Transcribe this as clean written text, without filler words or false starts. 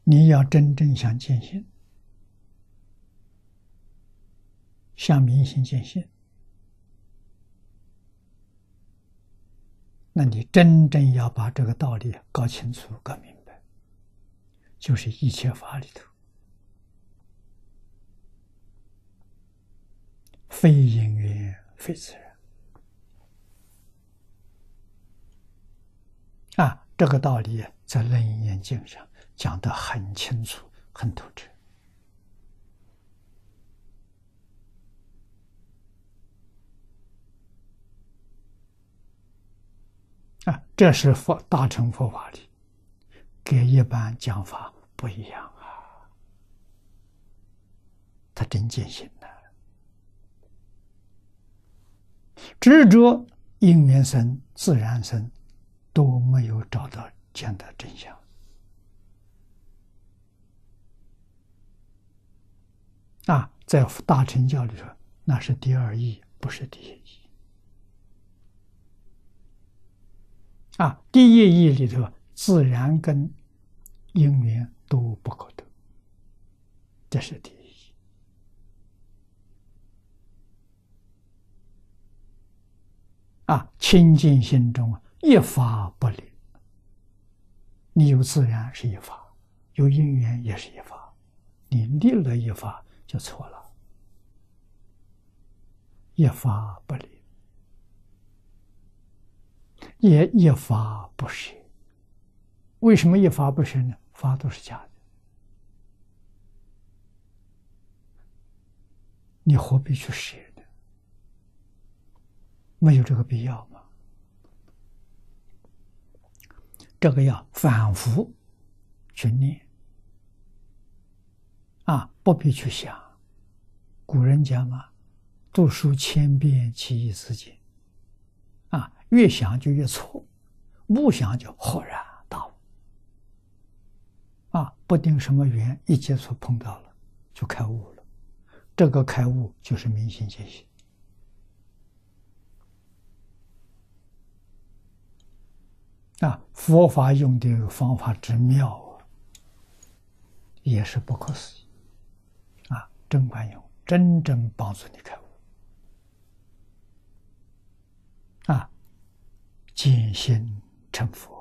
你要真正想见性，向明心见性，那你真正要把这个道理搞清楚、搞明白，就是一切法里头，非因缘，非自然。这个道理在《楞严经》上讲得很清楚、很透彻。这是大乘佛法里跟一般讲法不一样啊，他真见性了。执着因缘生、自然生，都没有找到见到真相。在大乘教里说，那是第二义，不是第一义。第一义里头，自然跟因缘都不可得，这是第一义。清净心中一法不离，你有自然是一法，有因缘也是一法，你立了一法就错了，一法不离，也一法不舍。为什么一法不舍呢？法都是假的，你何必去舍呢？没有这个必要吗？这个要反复去念不必去想。古人讲嘛，读书千遍，其义自见。越想就越错，不想就豁然大悟。不定什么缘，一接触碰到了，就开悟了。这个开悟就是明心见性。佛法用的方法之妙也是不可思议真管用，真正帮助你开悟见性成佛。